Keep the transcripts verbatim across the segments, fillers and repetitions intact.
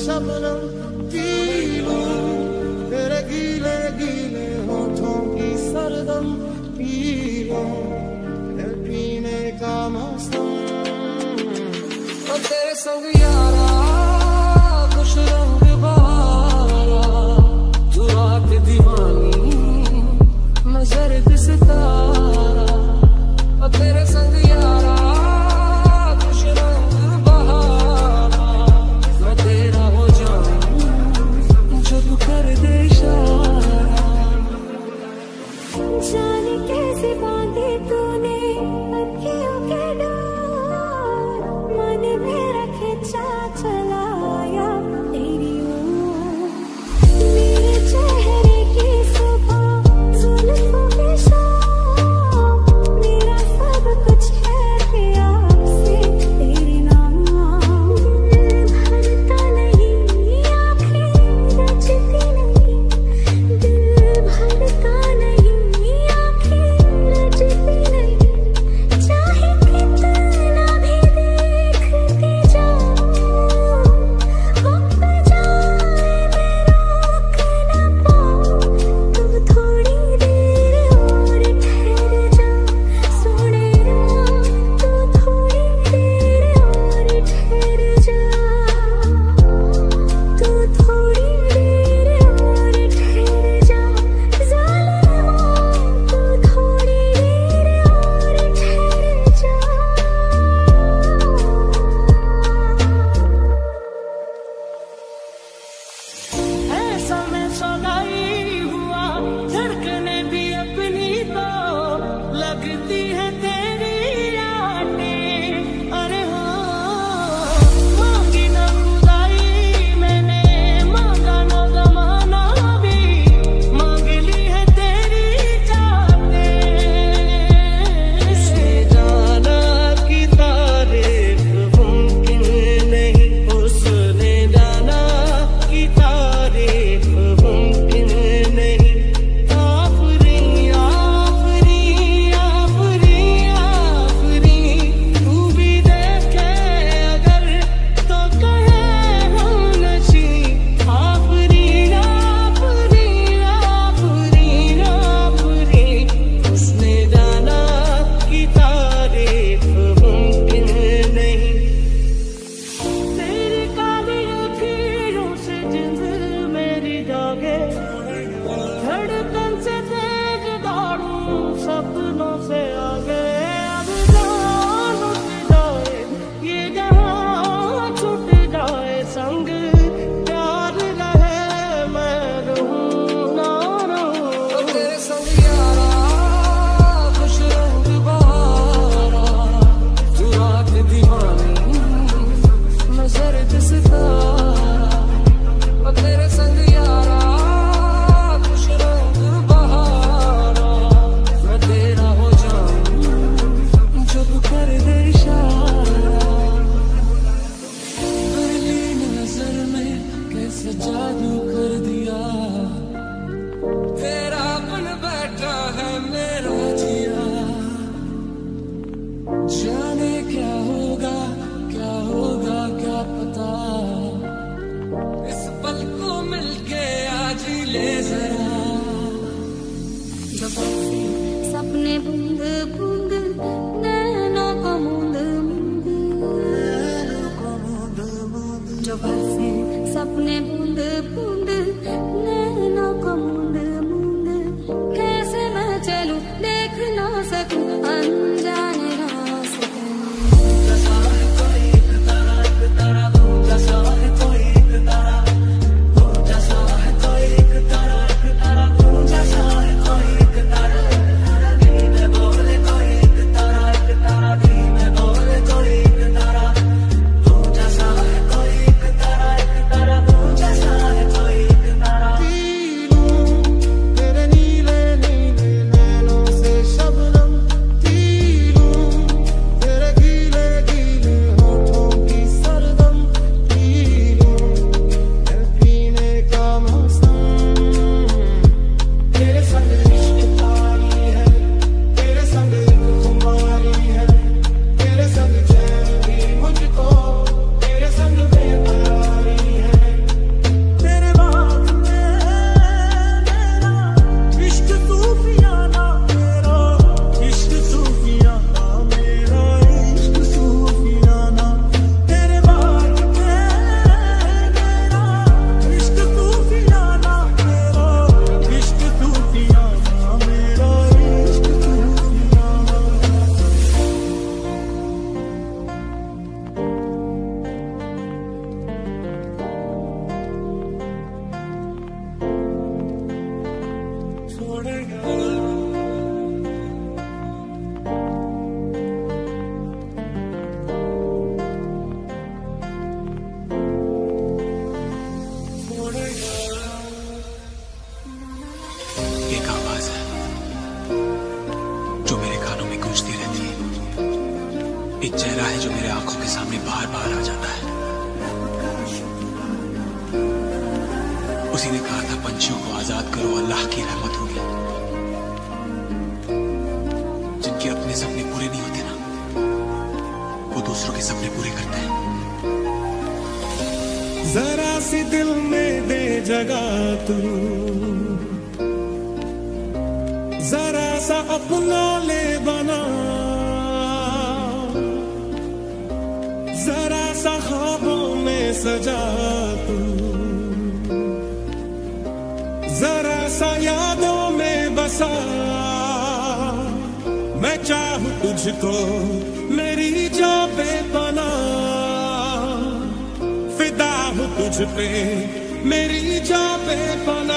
Shabnam P लूं, तेरे गीले गीले होठों की सरदम पी लूं, फिर पीने का मौसम। और तेरे संग यारा खुश रंग बहारा, तू रात दीवानी मैं जर्द सितारा। और तेरे संग यारा खुश रंग बहारा, मैं तेरा हो जाऊं जो तू कर दे इशारा। जाने कैसे बांधे तूने अखियों के डोर, मन मेरा खिंचा चलाया तेरी ओर। मेरे चेहरे की सुबह जुल्फों के शाम, मेरा सब कुछ है आपसे तेरे नाम। दिल भरता नहीं आँखें रचती नहीं, दिल भरता नहीं आँखें रचती नहीं। चाहे कितना भी देखती जाऊं, वक्त जाए मैं रोक ना पाऊं। तू थोड़ी देर और ठहर जा सोने राम, तू थोड़ी देर और ठहर जा, तू थोड़ी देर और ठहर जा ज़ालिमा, तू थोड़ी देर और ठहर जा। ऐसा मैं सगाई हुआ, धड़कने भी अपनी तो लगती है तेरी यादें। अरे हाँ, मांगी न खुदाई मैंने, मांगा न जमाना भी, मांग ली है तेरी चाहतें। उसने जाना कि तारीफ मुमकिन नहीं, उसने जाना कि तारीफ मुमकिन नहीं। आफरी आफरी आफरी आफरी, तू भी देखे अगर तो कहे हम नशी। आफरी आफरी आफरी आफरी, उसने जाना कि तारीफ मुमकिन नहीं। तेरी काली अखियों से जिंद मेरी जागे, धड़कन से तेज दौड़ूं सपनों से आगे। अब जान उठ जाए ये जहां छूट जाए, संग प्यार रहे मैं रहूं ना रहूं। और तेरे संग यारा खुश रंग बहारा, तू रात दीवानी मैं जर्द सितारा। और तेरे संग यारा खुश रंग बहारा, मैं तेरा हो जाऊं जो तू कर दे इशारा। पहली नजर में कैसे जादू कर दिया, तेरा बन बैठा है मेरा जिया। जाने क्या होगा क्या होगा क्या पता, इस पल को मिलके आज ही ले जरा। जब ऐसे सपने बूंद बूंद नैनों को मूंद मूंद, जब ऐसे सपने बूंद बूंद नैनों को मूंद मूंद, कैसे मैं चलूं देख ना सकूं अनजाने रास्ते। जैसा है कोई एक तारा, एक तारा तू जैसा है कोई एक तारा, तू जैसा है कोई एक तारा, एक तारा तू जैसा है कोई एक तारा। दिल में बोले कोई एक तारा, एक तारा दिल में बोले कोई एक तारा, तू जैसा है कोई एक तारा, एक तारा तू जैसा है कोई है जो मेरे आंखों के सामने बार बार आ जाता है। उसी ने कहा था पंछियों को आजाद करो, अल्लाह की रहमत होगी। जिनके अपने सपने पूरे नहीं होते ना, वो दूसरों के सपने पूरे करते हैं। जरा सी दिल में दे जगह तू, जरा सा अपना ले बना, जरा सा ख्वाबों में सजा तू, जरा सा यादों में बसा। मैं चाहूं तुझको मेरी जान पे बना, फिदा हूं तुझ पे मेरी जान पे बना।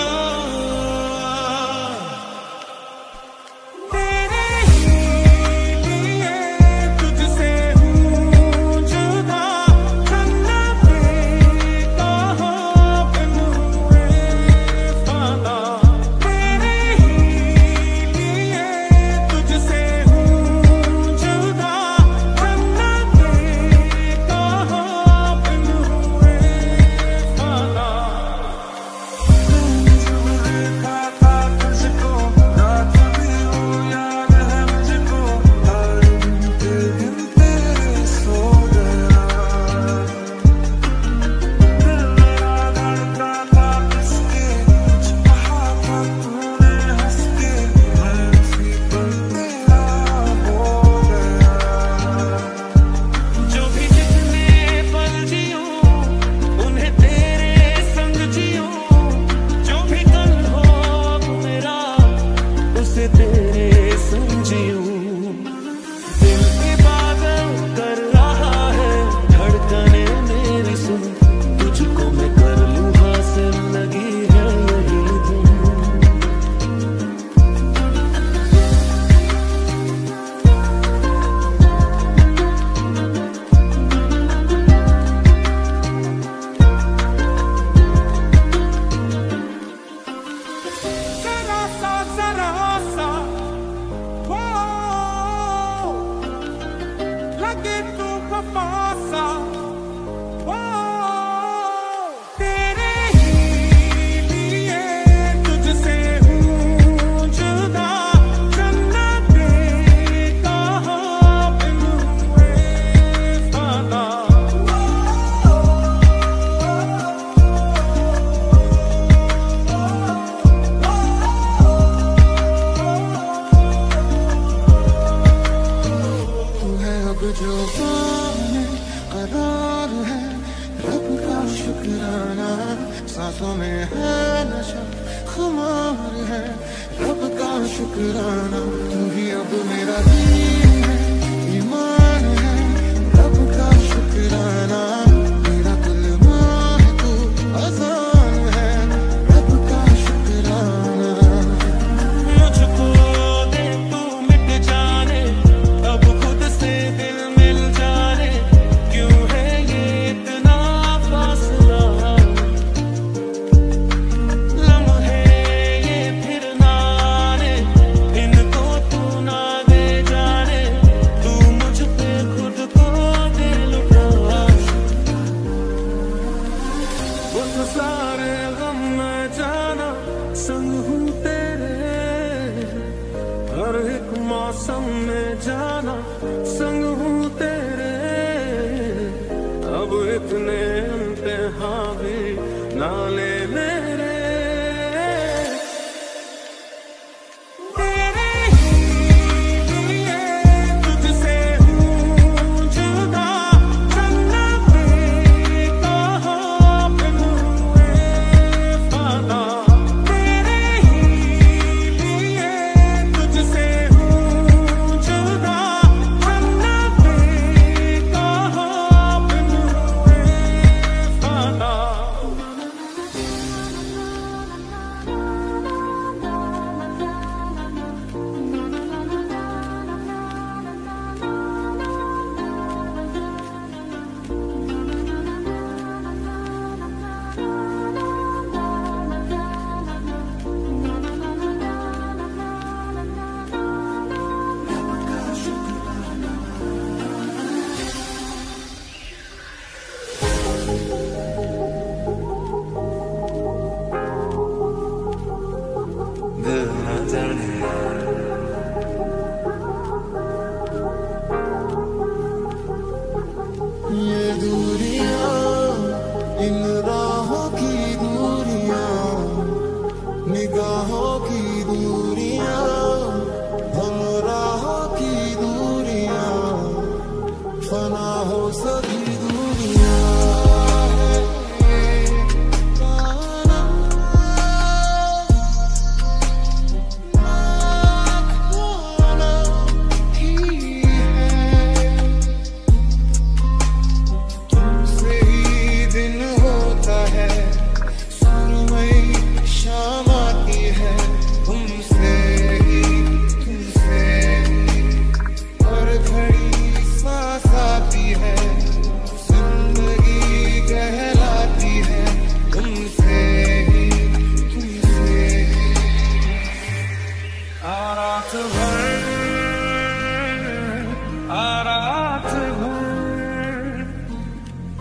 सांसों में है नशा, खुमार है रब का शुक्राना। तू ही अब मेरा दीन है, ईमान है रब का शुक्राना। मेरा कलमा है तू, अज़ान है रब का शुक्राना। मुझको दे तू मिट जाने, अब खुद से दिल मिल जाने। क्यों है ये इतना फासला, लम्हे ये फिर ना आने, इनको तू ना दे जाने। तू मुझ पे खुद को दे लुटा। वो तो सारे गम में जाना, संग हूँ तेरे। हर एक मौसम में जाना, संग हूँ तेरे। अब इतने इम्तिहान भी ना ले मेरे। तेरे ही लिए तुझसे हूँ जुदा, जन्नत कहाँ पे हुए फाना। तेरे ही लिए तुझसे हूँ जुदा, जन्नत कहाँ पे हुए फाना।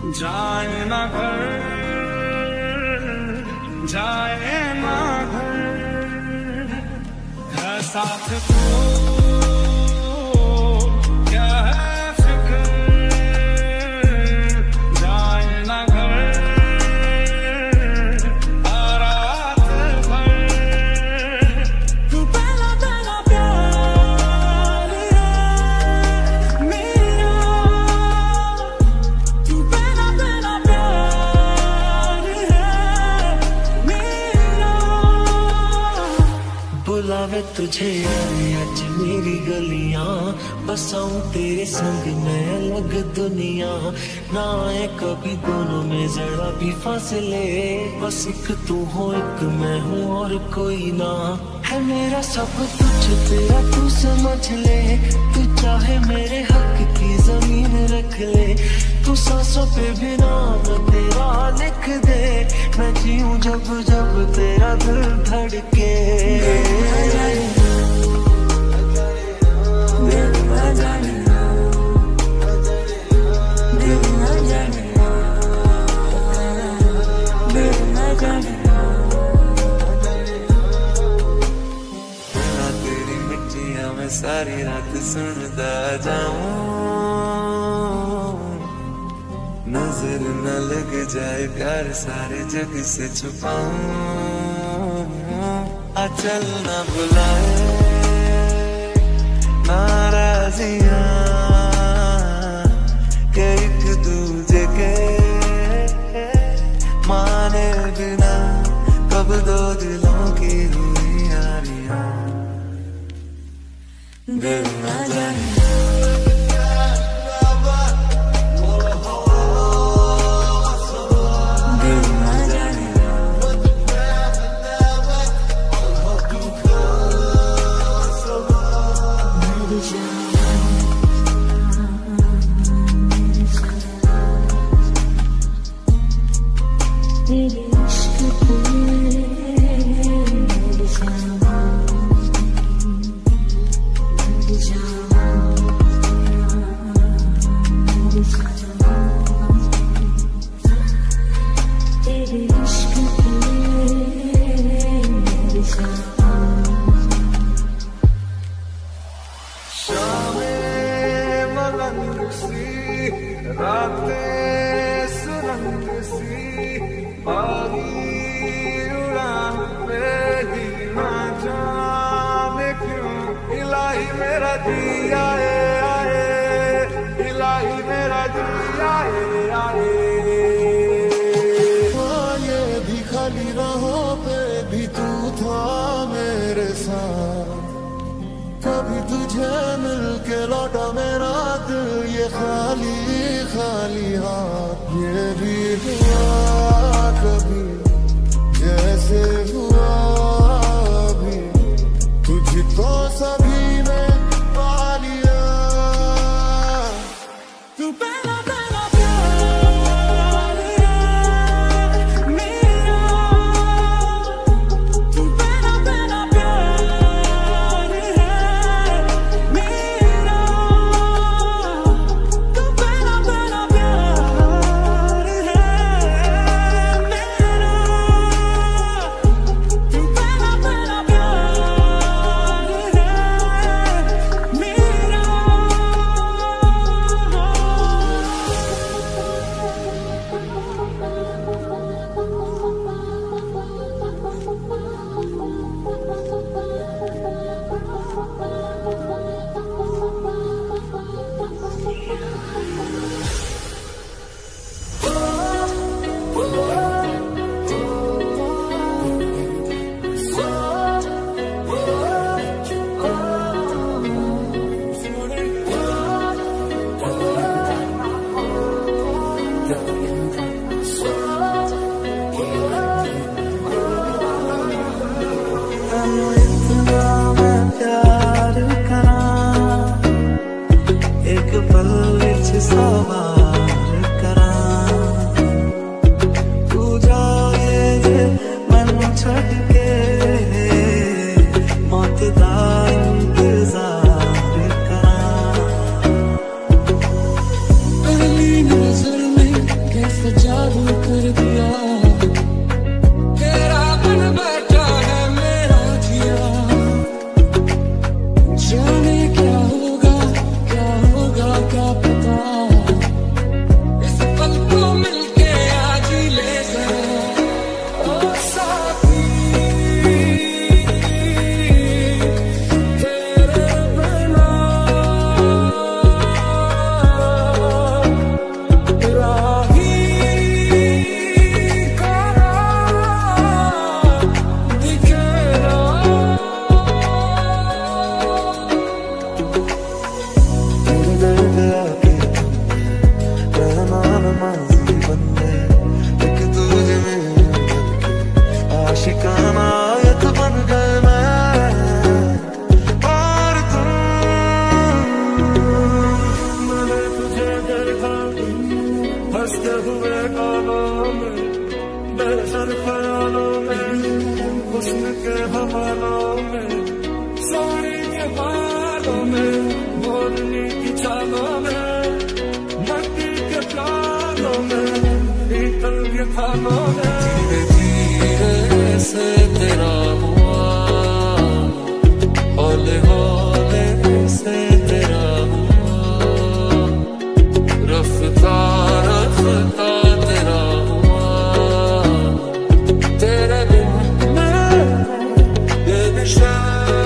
जाए ना घर जाए ना घर है साथ को क्या है फिक्र जाए ना घर आ रात भर तू पहला पहला प्यार है मेरा तू पहला पहला प्यार है मेरा बुलावे तुझे आज मेरी गलियां बसाऊं तेरे संग मैं अलग दुनिया ना आए कभी दोनों में जरा भी फासले बस एक तू हो एक मैं हूँ और कोई ना है मेरा सब कुछ तेरा तू समझ ले तू चाहे मेरे हक की जमीन रख ले तू सांसों पे भी नाम तेरा लिख दे मैं जीऊं जब जब तेरा दिल धड़के तेरी मिट्टियां मैं सारी रात सुनता जाऊं नजर न लग जाए प्यार सारे जग से छुपाऊं अचल न बुलाए नाराजियां के एक दूजे के माने बिना कब दो दिलों की हुई यारियां दिल न जाने रातें सुरंग सी बागी उड़ान पे ही ना जाने क्यों इलाही मेरा जी आए आए इलाही मेरा जी आए आए ये भी खाली राहों पे भी तू था मेरे साथ कभी तुझे मिल के लौटा मेरा दिल ये खाली खाली हाथ ये भी हुआ कभी जैसे हुआ अभी तुझको सभी ने पा लिया तू पहला पहला प्यार है मेरा तू पहला पहला प्यार है मेरा तू पहला पहला प्यार है मेरा तू पहला पहला प्यार है मेरा एक पल विच सवार करां तू जाए मैनू छड्ड के मौत दा इंतजार करां पहली नजर में हुए गालों में, बेसर ख्यालों में, हुस्न के हवालों में, सोने के बालों में, मोरनी की चालों में, मट्टी के प्यालों में, पीतल के थालों में। धीरे धीरे से तेरा हुआ, हौले हौले से तेरा हुआ, रफ्ता रफ्ता तेरा हुआ, तेरे बिन मैं बेनिशान।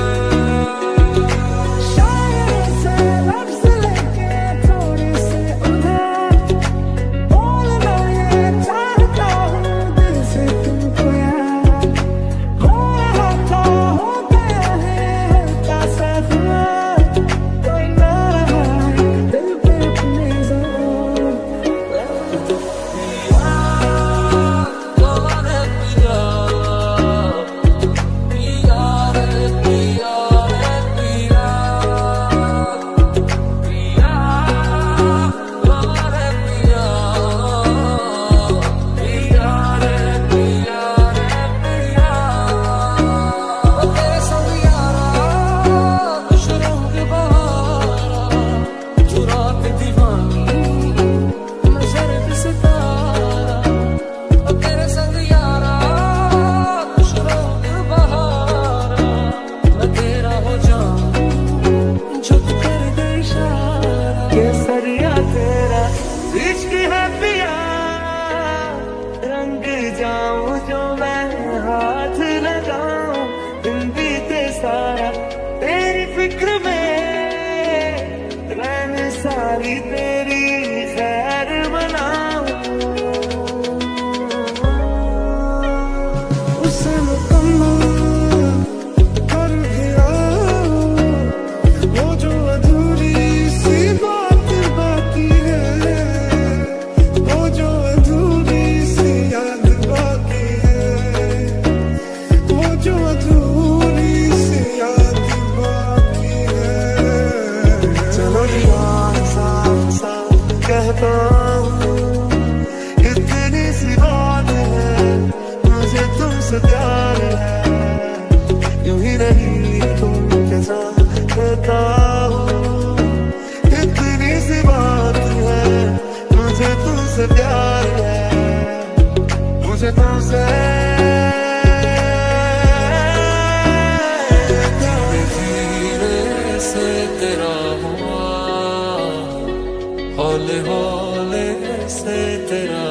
हौले हौले से तेरा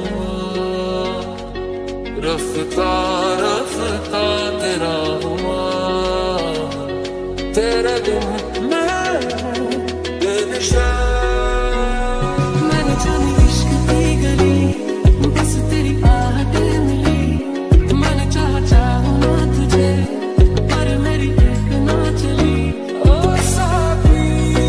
हुआ, रफ्ता रफ्ता तेरा हुआ, तेरे बिन मैं बेनिशान। मैंने जानी इश्क की गली, बस तेरी आहटें मिली, मैंने चाहा चाहूं ना तुझे, पर मेरी एक ना चली। ओ साथी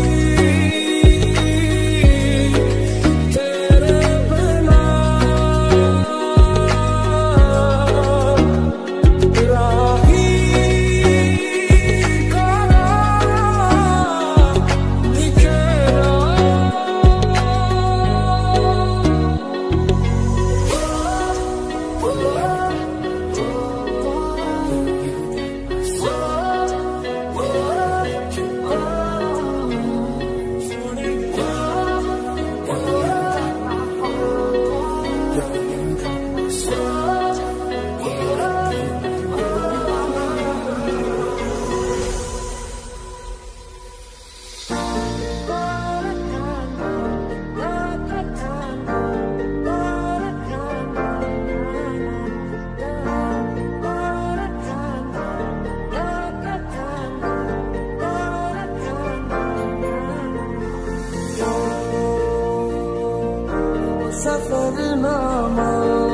सफरनामा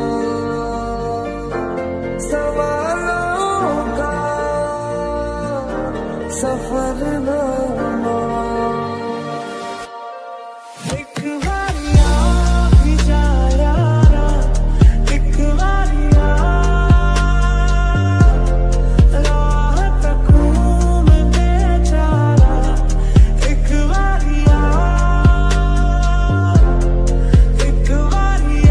सवालों का सफरनामा। एक बारिया भी जा यारा, एक बारिया राह तकूं मैं बेचारा, एक बारिया एक बारिया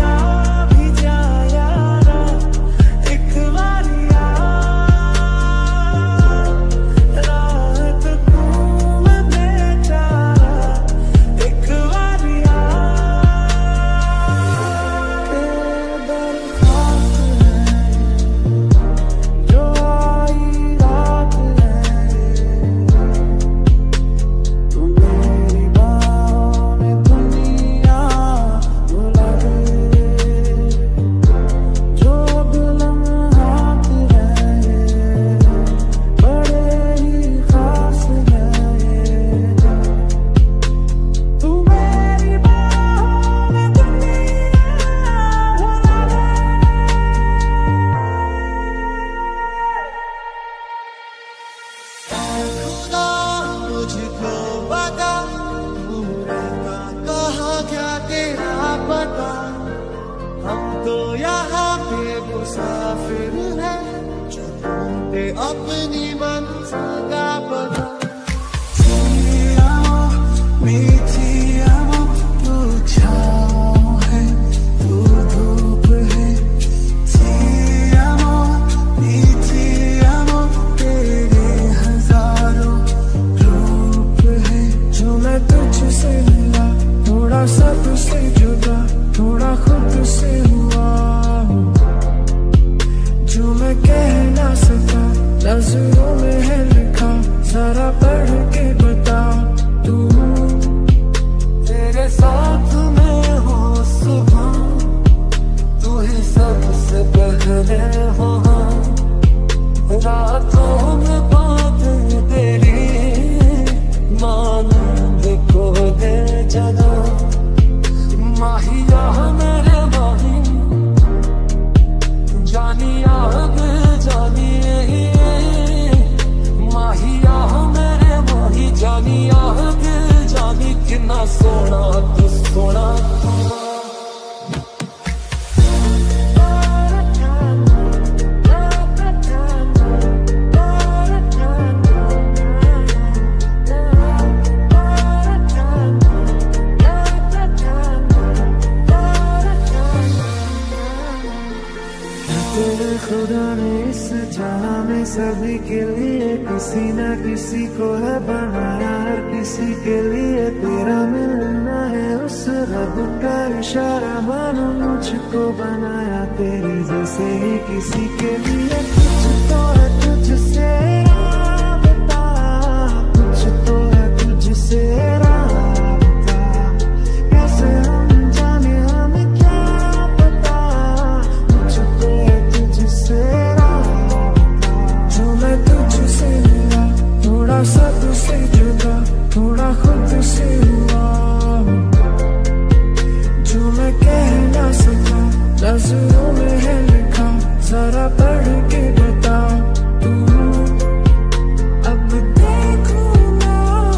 मुसाफिर है जो ढूंढे अपनी मंजिल का पता। सबसे जुदा थोड़ा खुद से हुआ जो मैं कह ना सका, नजरों में है लिखा, जरा पढ़ के बता तू। तेरे साथ में हो सुबह, तू ही सबसे पहले हो, रातों में बातें तेरी मानंद को दे जगा। माहिया मेरे माही, जानिया जानिए, माहिया मेरे माही, जानिया जानी कितना सोना तू सोना। खुदा ने इस जहां में सभी के लिए किसी न किसी को है बनाया, हर किसी के लिए तेरा मिलना है उस रब का इशारा। मानो मुझको बनाया तेरी जैसे ही किसी के लिए, कुछ तो है तुझसे राबता, कुछ तो है तुझसे राबता। कैसे हम जाने हमें क्या पता, मुझको है तुझसे राबता। जो मैं तुझसे मिला, थोड़ा सा तुझसे जुदा, थोड़ा खुद से हुआ जो मैं कह ना सका, नजरों में है लिखा, जरा पढ़ के बता तू। अब देखूं ना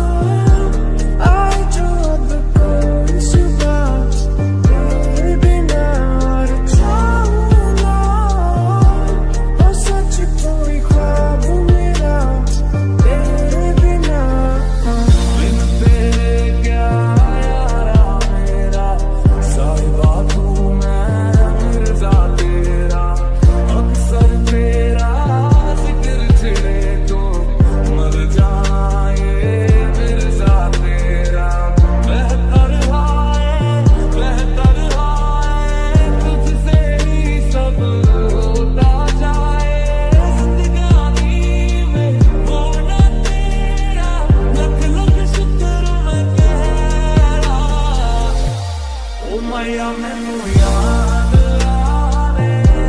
आज जो अब कोई सुबह तेरे बिना, और चाहूं ना वो सच कोई ख्वाब मेरा तेरे बिना। बिन तेरे क्या यारा मेरा, साहिबा तू मैं मिर्जा तेरा, अक्सर तेरा जिक्र छिड़े तो मर जाए मिर्जा तेरा। बेहतर आए बेहतर आए तुझसे ही सब होता जाए, जिंदगानी में होना तेरा, लख लख शुक्र मैं तेरा। ओ मैया मैनू याद आवे,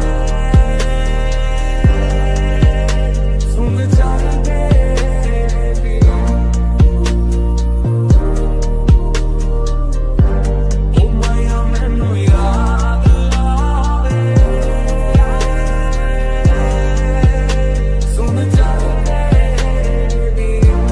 सुन चल बेबी। ओ मैया मैनू याद आवे, सुन चल बेबी।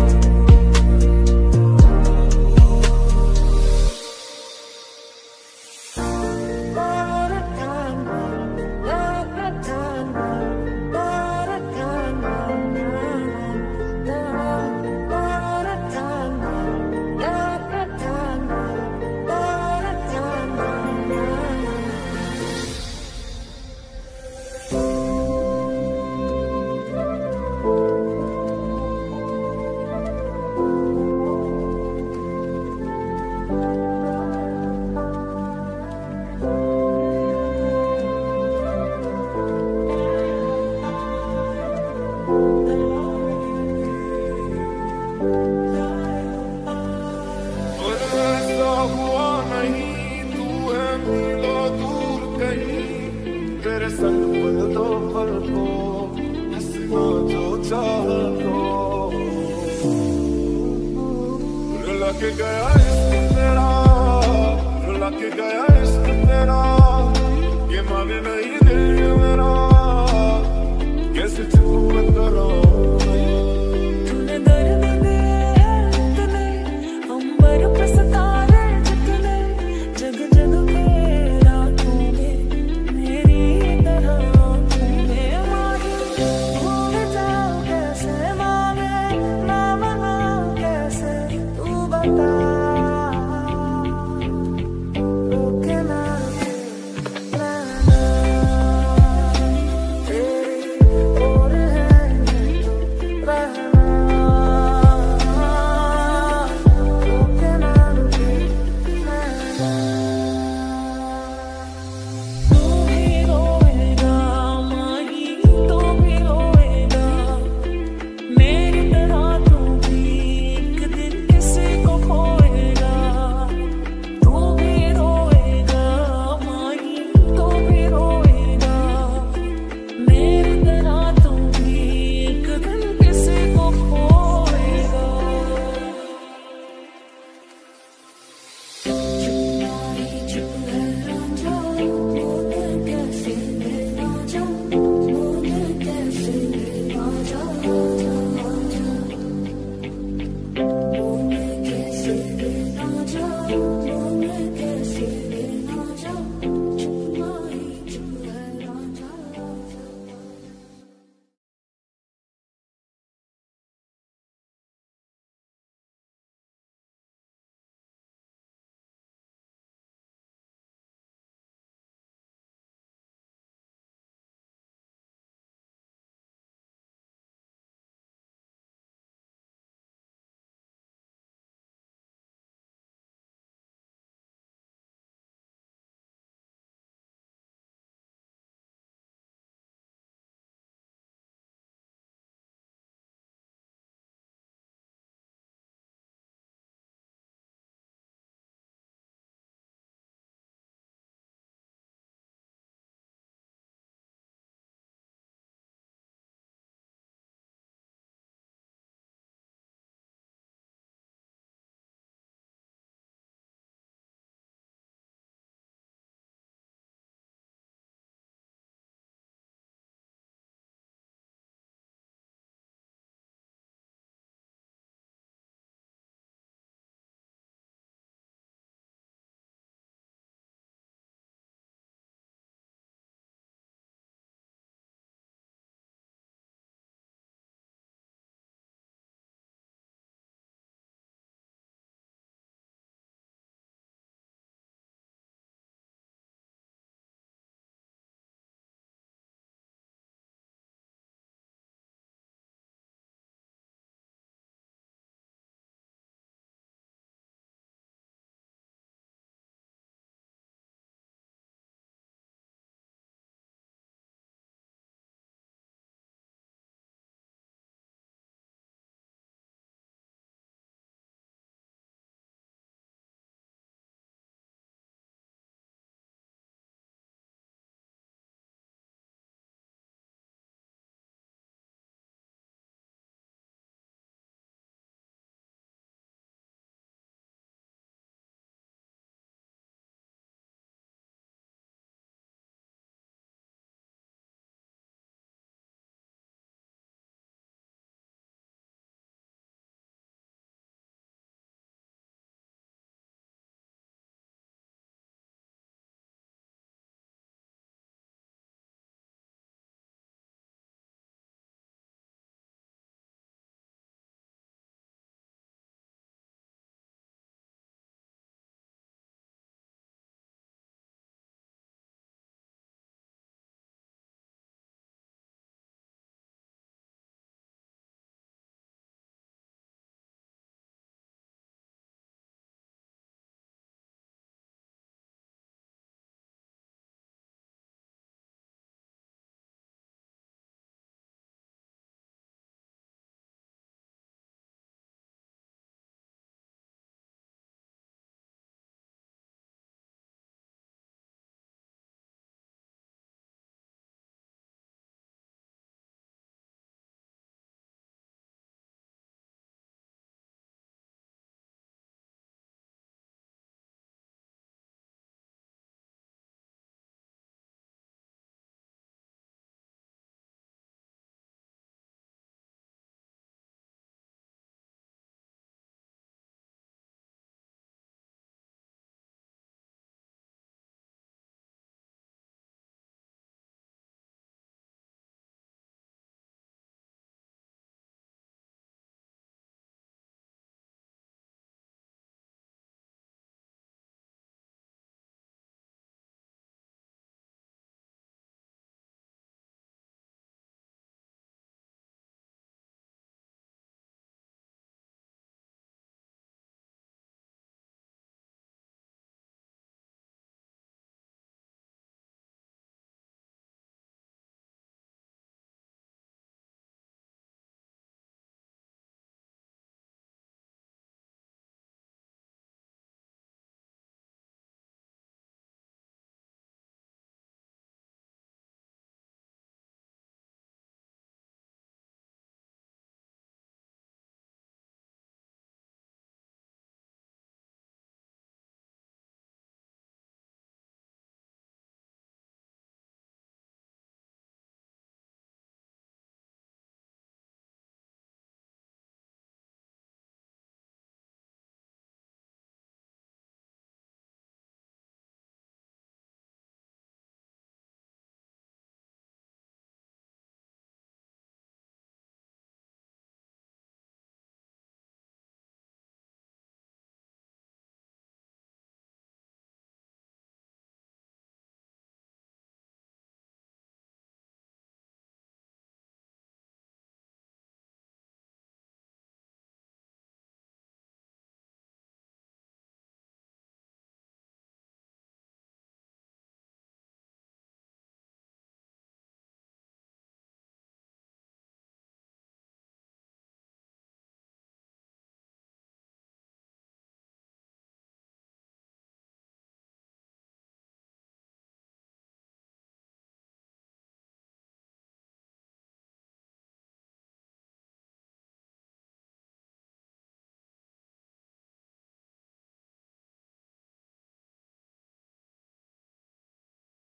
और ऐसा हुआ नहीं, तू है मीलों दूर कहीं, तेरे संग पल दो पल को हंसना जो चाह तो। रुला के गया इश्क तेरा, रुला के गया इश्क तेरा।